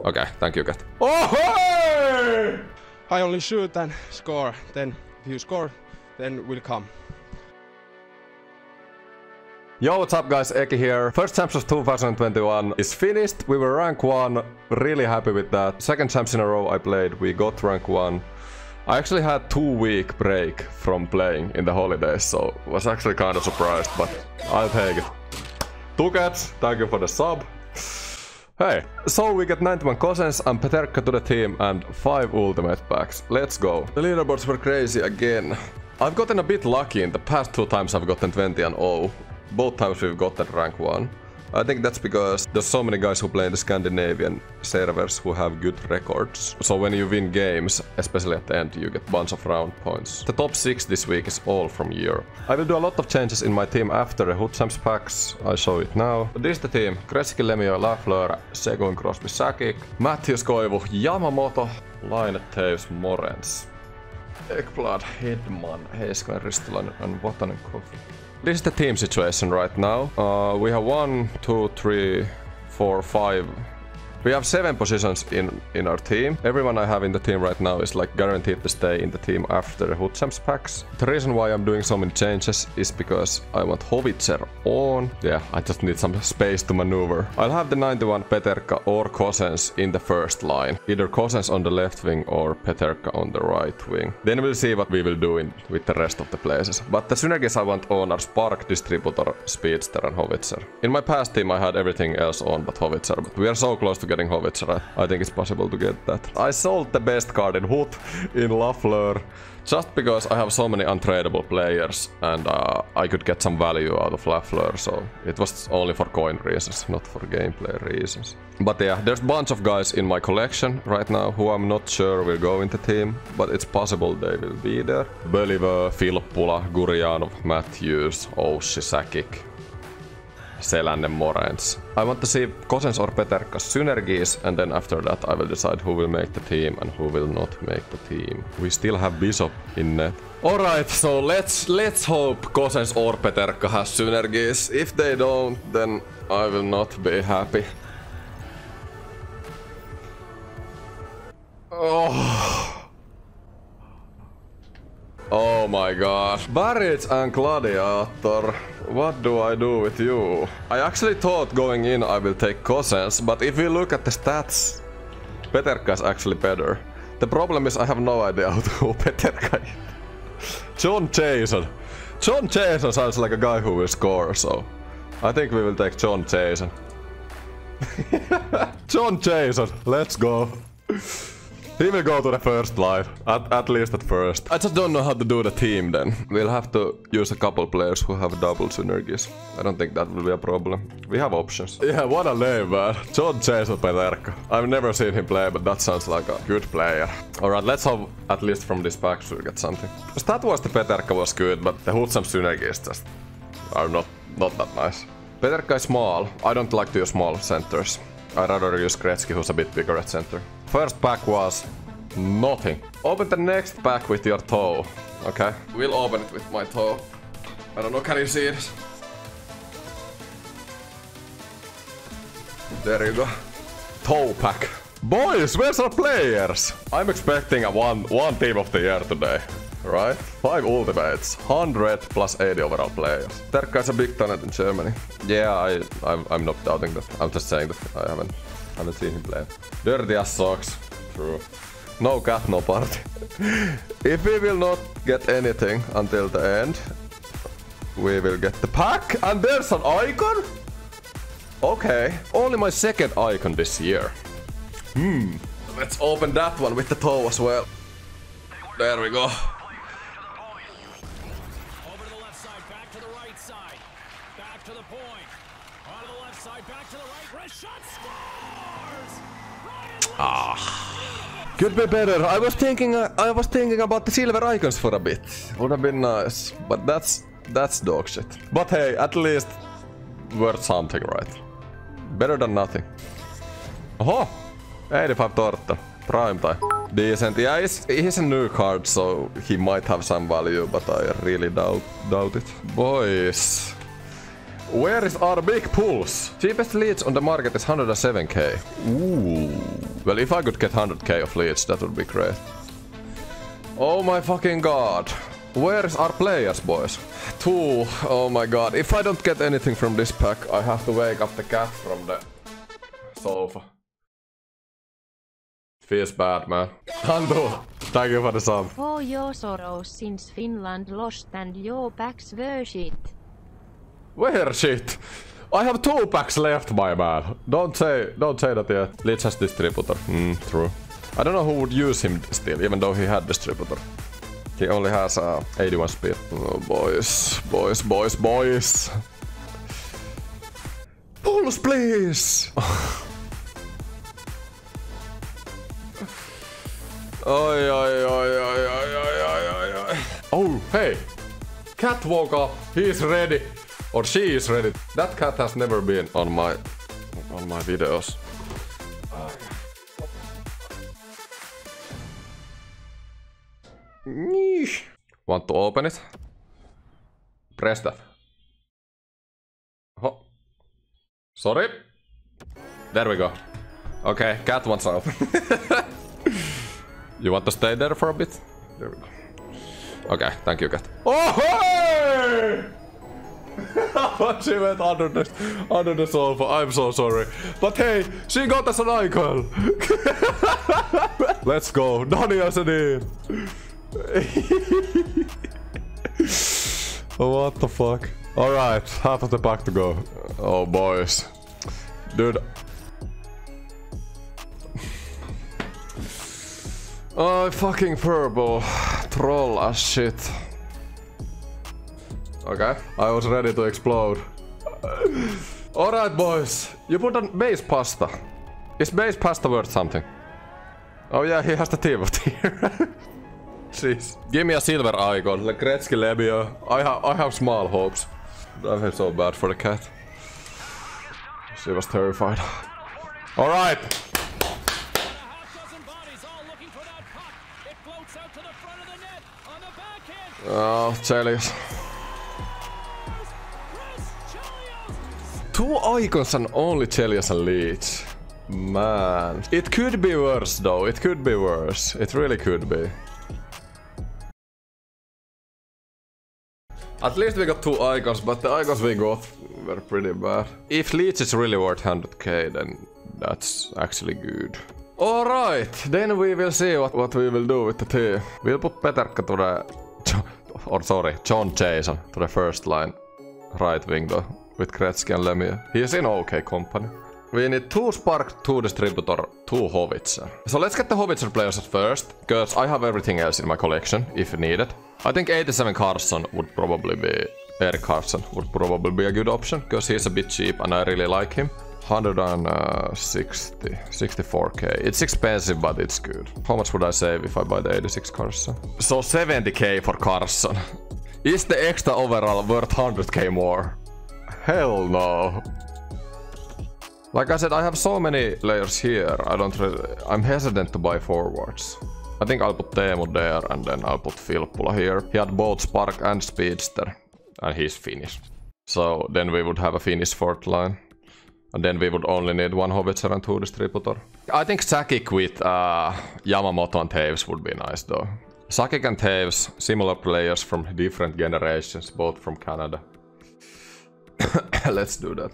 Okay, thank you, Cat. Oh, hey! I only shoot and score. Then if you score, then will come. Yo, what's up guys, Eki here. First champs of 2021 is finished. We were rank 1, really happy with that. Second champs in a row I played, we got rank 1. I actually had 2-week break from playing in the holidays, so was actually kind of surprised, but I'll take it. 2 cats, thank you for the sub. Hey, so we get 91 Cousins and Peterka to the team and 5 ultimate packs. Let's go. The leaderboards were crazy again. I've gotten a bit lucky. In the past 2 times I've gotten 20 and 0. Both times we've gotten rank 1. I think that's because there's so many guys who play in the Scandinavian servers who have good records. So when you win games, especially at the end, you get a bunch of round points. The top 6 this week is all from Europe. I will do a lot of changes in my team after the Hood Champs packs. I show it now. But this is the team. Gretzky, Lemieux, Lafleur, Seguin, Crosby, Sakic, Matthews, Koivu, Yamamoto, Laine, Taves, Morens, Ekblad, Hedman, Heiskanen, Ristolainen and Vatanen Coffee. This is the team situation right now. We have 1, 2, 3, 4, 5. We have 7 positions in our team. Everyone I have in the team right now is like guaranteed to stay in the team after the Hood Champs packs. The reason why I'm doing so many changes is because I want Hovitzer on. Yeah, I just need some space to maneuver. I'll have the 91 Peterka or Cousins in the first line. Either Cousins on the left wing or Peterka on the right wing. Then we'll see what we will do with the rest of the places. But the synergies I want on are Spark, Distributor, Speedster and Hovitzer. In my past team I had everything else on but Hovitzer, but we are so close to getting Hovitzer. I think it's possible to get that. I sold the best card in Hood in Lafleur just because I have so many untradeable players and I could get some value out of Lafleur, so it was only for coin reasons, not for gameplay reasons. But yeah, there's a bunch of guys in my collection right now who I'm not sure will go in the team, but it's possible they will be there. Beliver, Filppula, Gurjanov, Matthews, Oussi, Sakic, Selänne, Morens. I want to see Cousins or Peterka's synergies, and then after that I will decide who will make the team and who will not make the team. We still have Bishop in net. Alright, so let's hope Cousins or Peterka has synergies. If they don't, then I will not be happy. Oh my gosh. Barrage and Gladiator. What do I do with you? I actually thought going in I will take Cousins, but if we look at the stats, Peterka is actually better. The problem is I have no idea who Peterka is. John Jason. John Jason sounds like a guy who will score, so I think we will take John Jason. John Jason, let's go. He will go to the first line, at least at first. I just don't know how to do the team then. We'll have to use a couple players who have double synergies. I don't think that will be a problem. We have options. Yeah, what a name, man. John Jason Peterka. I've never seen him play, but that sounds like a good player. Alright, let's hope at least from this pack we'll get something. Stat-wise the Peterka was good, but the Hood Champs synergies just are not that nice. Peterka is small. I don't like to use small centers. I'd rather use Gretzky, who's a bit bigger at center. First pack was nothing. Open the next pack with your toe. Okay, we'll open it with my toe. I don't know, can you see it? There you go. Toe pack. Boys, where's our players? I'm expecting a one team of the year today. Right? 5 ultimates, 100 plus 80 overall players. Terkka is a big talent in Germany. Yeah, I'm not doubting that. I'm just saying that I haven't seen him play. Dirty as socks. True. No cat, no party. If we will not get anything until the end, we will get the pack. And there's an icon? Okay. Only my second icon this year. Let's open that one with the toe as well. There we go. Could be better. I was thinking about the silver icons for a bit. Would have been nice, but that's dog shit. But hey, at least worth something, right? Better than nothing. Oh, 85 Torta, prime time. Decent. Yeah, he's a new card, so he might have some value, but I really doubt it. Boys, where is our big pulse? Cheapest leads on the market is 107k. Ooh. Well, if I could get 100k of leads, that would be great. Oh my fucking god. Where is our players, boys? 2. Oh my god. If I don't get anything from this pack, I have to wake up the cat from the sofa. Feels bad, man. Hantu, thank you for the sub. For your sorrows since Finland lost and your packs were shit. Where shit? I have 2 packs left, my man. Don't say that yet. Leeds has distributor. True. I don't know who would use him still, even though he had distributor. He only has 81 speed. Oh, boys. Pulse, please! Oi. Oh, hey! Cat woke up. He's ready. Or she is ready. That cat has never been on my videos. Want to open it? Press that. Oh. Sorry. There we go. Okay, cat wants out. You want to stay there for a bit? There we go. Okay, thank you, cat. Oh, hey! She went under the sofa. I'm so sorry. But hey, she got us an icon. Let's go. Nani Asedin. What the fuck? Alright, half of the pack to go. Oh, boys. Dude. Oh, fucking purple. Troll as shit. Okay, I was ready to explode. Alright, boys. You put on base pasta. Is base pasta worth something? Oh yeah, he has the team of tier. Jeez. Give me a silver icon, like Gretzky Lemieux. I have small hopes. I feel so bad for the cat. She was terrified. Alright. Oh, Chelios. 2 icons and only Chelios and Leech. Man. It could be worse though, it could be worse. It really could be. At least we got 2 icons, but the icons we got were pretty bad. If Leech is really worth 100k, then that's actually good. Alright, then we will see what we will do with the team. We'll put Peterka to the... John Jason to the first line. Right wing though, with Gretzky and Lemieux. He's in okay company. We need 2 Spark, 2 Distributor, 2 Howitzer. So let's get the Howitzer players at first, because I have everything else in my collection, if needed. I think 87 Carson would probably be... Erik Carson would probably be a good option, because he's a bit cheap and I really like him. 64k. It's expensive, but it's good. How much would I save if I buy the 86 Carson? So 70k for Carson. Is the extra overall worth 100k more? Hell no. Like I said, I have so many layers here. I'm hesitant to buy forwards. I think I'll put Teemu there and then I'll put Filppula here. He had both Spark and Speedster. And he's Finnish. So then we would have a Finnish 4th line. And then we would only need 1 Howitzer and 2 Distributor. I think Sakic with Yamamoto and Taves would be nice though. Sakic and Taves, similar players from different generations, both from Canada. Let's do that.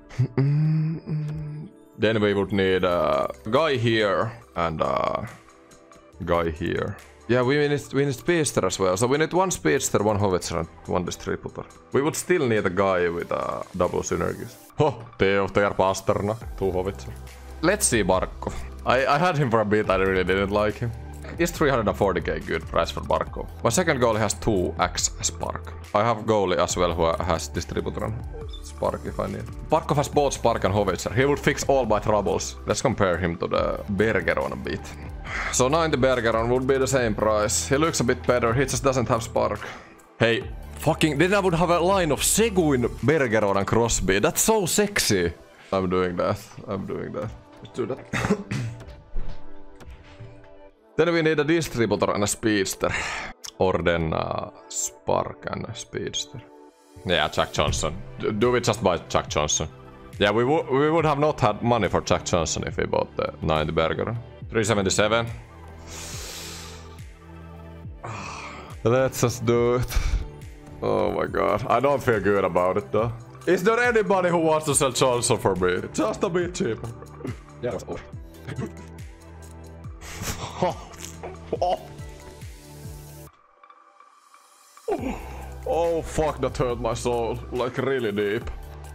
Then we would need a guy here and a guy here. Yeah, we need Speedster as well. So we need 1 Speedster, 1 Howitzer and 1 Distributor. We would still need a guy with a double synergies. Oh, Teo, Pasternak, 2 Howitzer. Let's see Barkov. I had him for a bit, I really didn't like him. Is 340k good price for Barkov? My second goalie has 2 X Spark. I have goalie as well who has Distributor and Spark if I need. Barkov has both Spark and Howitzer. He would fix all my troubles. Let's compare him to the Bergeron a bit. So 90 Bergeron would be the same price. He looks a bit better, he just doesn't have Spark. Hey, fucking, then I would have a line of Seguin, Bergeron and Crosby. That's so sexy. I'm doing that. Let's do that. Then we need a Distributor and a Speedster. Or then Spark and a Speedster. Yeah, Jack Johnson. Do we just buy Jack Johnson? Yeah, we would have not had money for Jack Johnson if we bought the 90 burger. 377. Let's just do it. Oh my god. I don't feel good about it though. Is there anybody who wants to sell Johnson for me? Just a bit cheaper. Yeah. Oh fuck, that hurt my soul. Like really deep.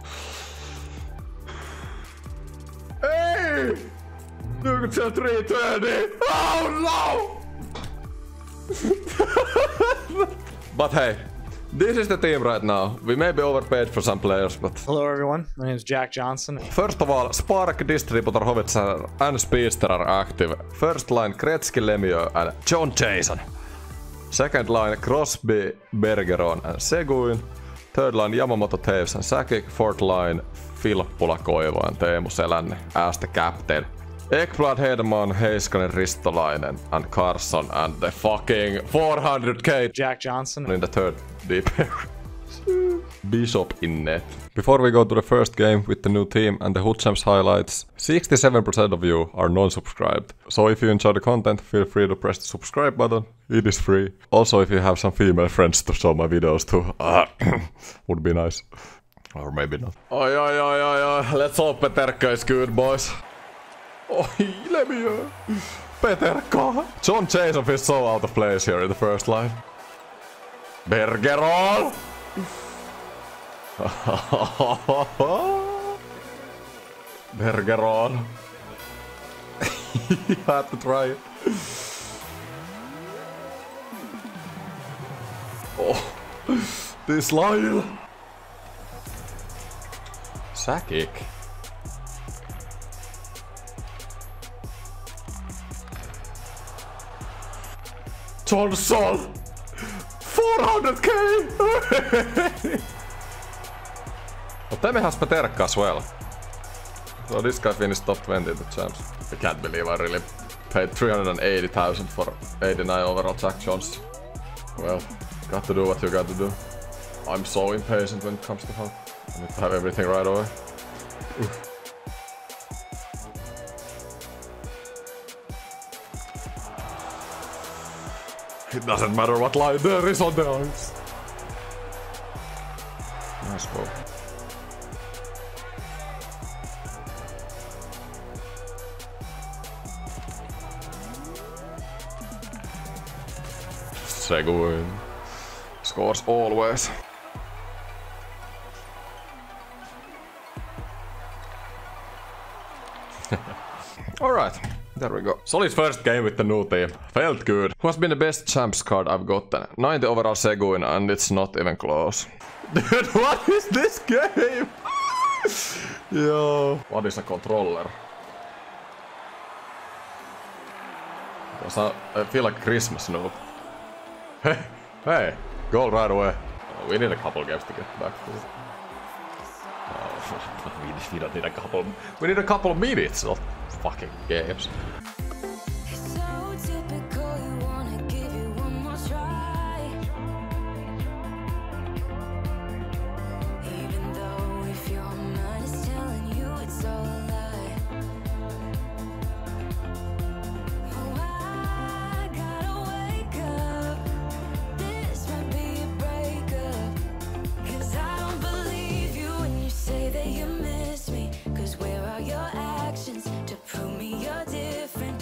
Hey! You could sell 320! Oh no! But hey, this is the team right now. We may be overpaid for some players, but... Hello everyone, my name is Jack Johnson. First of all, Spark, Distributor, Hovitzer and Speedster are active. First line, Gretzky, Lemieux and John Jason. Second line, Crosby, Bergeron and Seguin. Third line, Yamamoto, Taves and Sakic. Fourth line, Filppula, Koivu and Teemu Selänne as the captain. Ekblad, Hedman, Heiskanen, Ristolainen and Carson and the fucking 400k Jack Johnson. in the third deep pair. Bishop in net. Before we go to the first game with the new team and the Hood Champs highlights, 67% of you are non-subscribed. So if you enjoy the content, feel free to press the subscribe button. It is free. Also, if you have some female friends to show my videos to, would be nice. Or maybe not. Oi. Let's hope Peterka is good, boys. Oi, Lemieux. Peterka. John Jason feels so out of place here in the first line. Bergeron. Bergeron. You had to try it. Oh, this Lyle. Sakic. Johnson. 400k! But then we have Peterka as well. So this guy finished top 20 in the champs. I can't believe I really paid 380,000 for 89 overall Jack Johnson. Well, got to do what you got to do. I'm so impatient when it comes to hunt. I need to have everything right away. Oof. It doesn't matter what line there is on the ice. Nice goal. Seguin scores always. Alright, there we go. Solid first game with the new team. Felt good. Who has been the best champs card I've gotten? 90 overall Seguin and it's not even close. Dude, what is this game? Yo. What is a controller? I feel like Christmas noob. Hey, goal right away. We need a couple games to get back to it. We don't need a couple. We need a couple of minutes, not fucking games. Where are your actions to prove me you're different?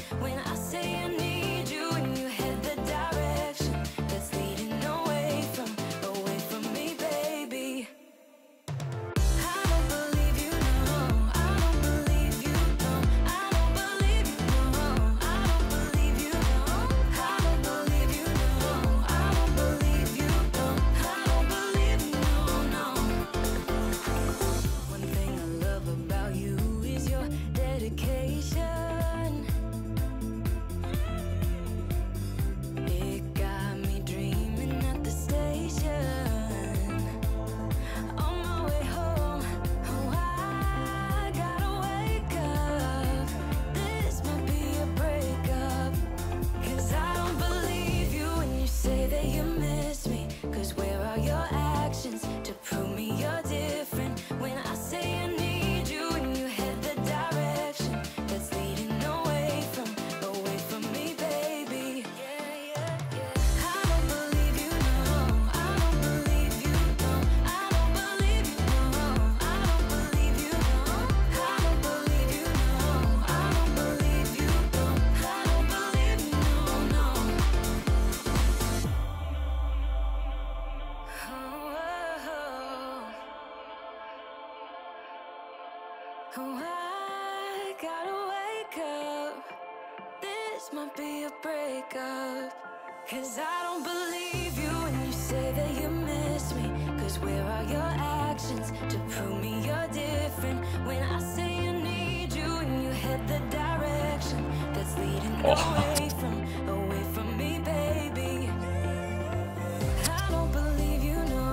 this might be a breakup. Cause I don't believe you when you say that you miss me. Cause where are your actions to prove me you're different? When I say you need you and you head the direction that's leading away from me, baby. I don't believe you, no.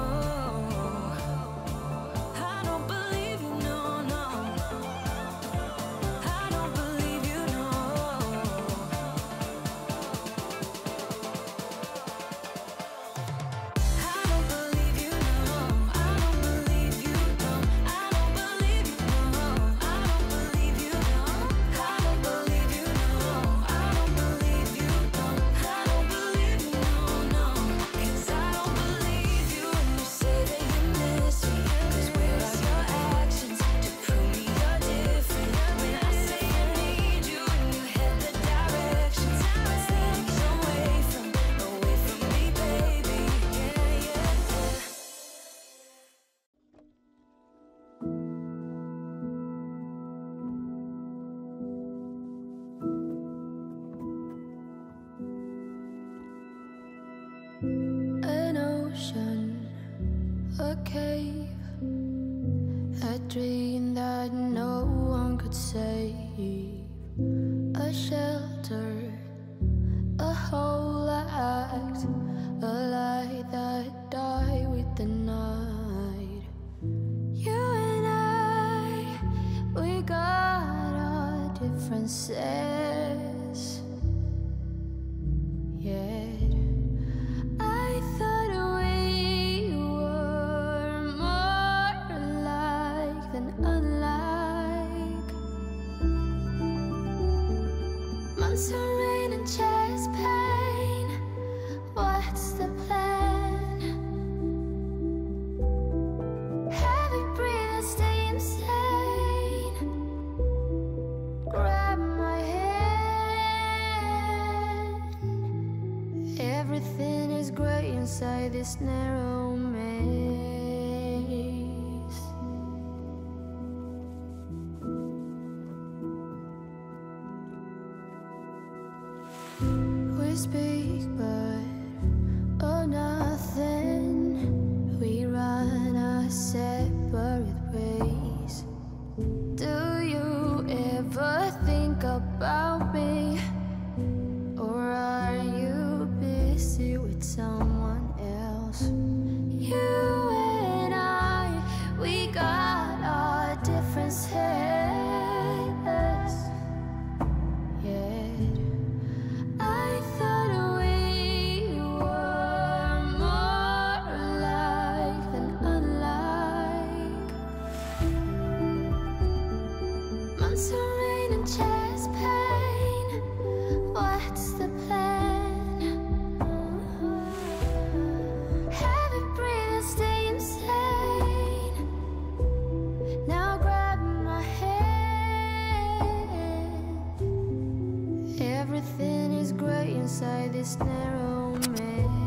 I don't believe you, no, no. I don't believe you, no. I don't believe you, no. I don't believe you, no. I don't believe you, no. I don't believe you, no. I don't believe you, no. I don't believe you, no. I don't believe you, no, no. 'Cause I don't believe you when you say that you miss me. 'Cause where are your actions to prove me you're different? When I say I need you and you head the directions that's leading away from me, baby. Yeah, yeah, yeah. An ocean, a cave, a dream that no one could save, a shelter, a whole act, a light that died with the night. You and I, we got our differences, yet I thought we were more alike than unlike. Months of rain and chest pain. What's the plan? Heavy breathing, stay insane. Grab my hand. Everything is great inside this narrow maze. We speak, but oh, nothing. We run our separate ways. Do you ever think about me? Or are you busy with someone else? You and I, we got our differences, yet I thought we were more alike than unlike. Months of rain and chest pain. What's the plan? Heavy breathing, stay insane. Now grab my hand. Everything is great inside this narrow maze.